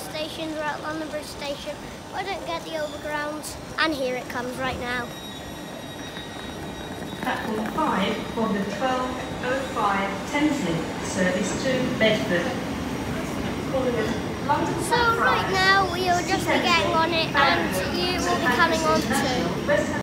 stations. We're at London Bridge Station. I don't get the overground, and here it comes right now. Platform 5 for the 12:05 Thameslink service to Bedford. So right now we will just be getting on it, and you will be coming on too.